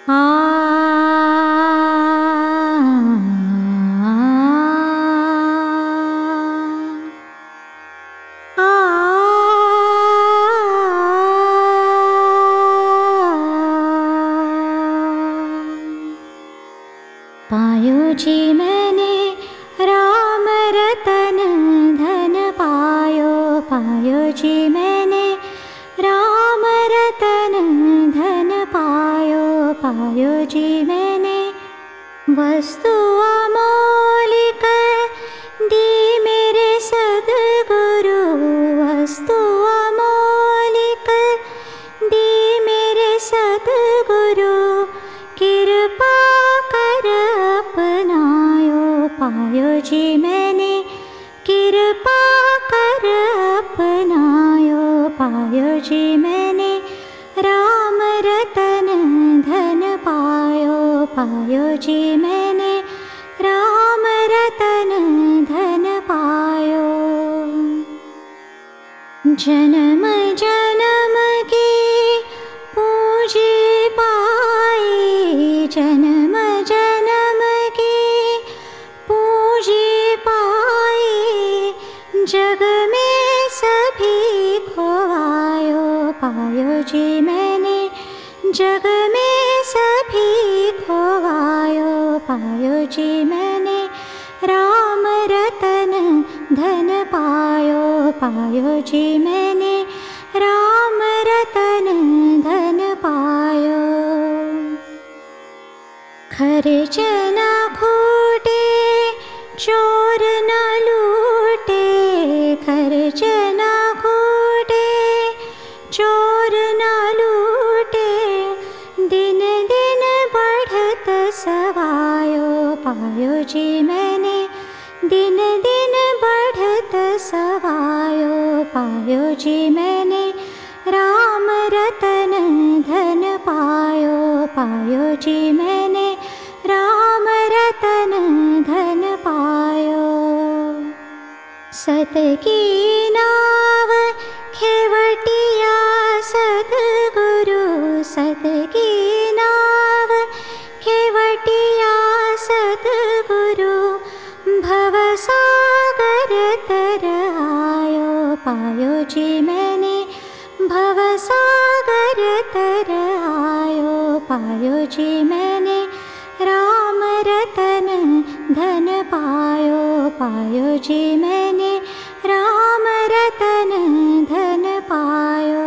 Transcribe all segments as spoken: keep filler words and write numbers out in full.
पायो जी मैंने राम रतन धन पायो, पायो जी मैंने राम रतन धन पायो, पायो जी मैंने वस्तु अमोलिक दी मेरे सद्गुरु, वस्तु अमोलिक दी मेरे सद्गुरु, कृपा कर अपनायो, पायो जी मैंने कृपा कर अपनायो, पायो जी मैंने राम रतन धन पायो, पायो जी मैंने राम रतन धन पायो। जन्म जन्म की पूंजी पाई, जन्म जन्म की पूंजी पाई, जग में सभी खोवायो, पायो जी मैंने जग में सभी खोवायो, पायो जी मैंने राम रतन धन पायो, पायो जी मैंने राम रतन धन पायो। खर्च न खूटे चोर न लूटे, खर्च न खूटे चोर न लूटे, दिन दिन बढ़त सवायो, पायो जी मैंने दिन दिन बढ़त सवायो, पायो जी मैंने राम रतन धन पायो, पायो जी मैंने राम रतन धन पायो। सत की नाव खेवटिया सद्गुरु, सत की नाव खेवटिया सद्गुरु, भव सागर तर आयो, पायो जी मैंने भव सागर तर आयो, पायो जी मैंने राम रतन धन पायो, पायो जी मैंने राम रतन धन पायो।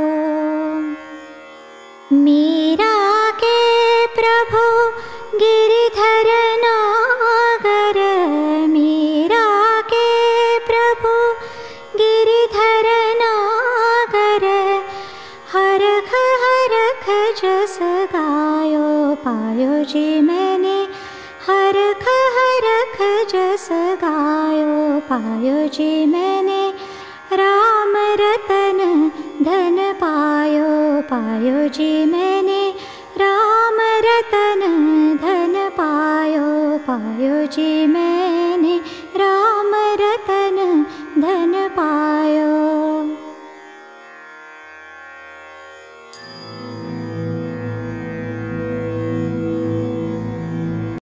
मीरा के प्रभु गिरिधर नागर, मीरा के प्रभु गिरिधर नागर, हरख हरख जस गायो, पायो जी मैंने हरख हरख जस गायो, पायो जी मैंने राम रतन धन पायो, पायो जी मैंने राम रतन धन पायो, पायो जी मैं